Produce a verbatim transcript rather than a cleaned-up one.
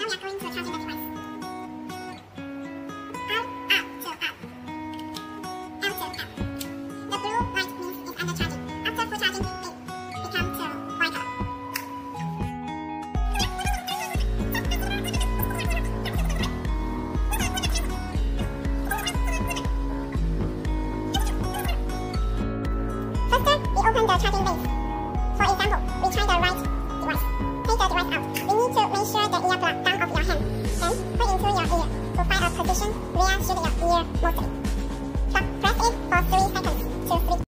we are going to charging the device. Out, out, to out. Out to out. The blue light means it's under charging. After full charging, it becomes to white color. First, we open the charging base. For example, we try the right device. Take the device out. We need to make sure the ear plug down of your hand. Then put into your ear to find a position where should your ear mostly. Stop, press it for three seconds to sleep.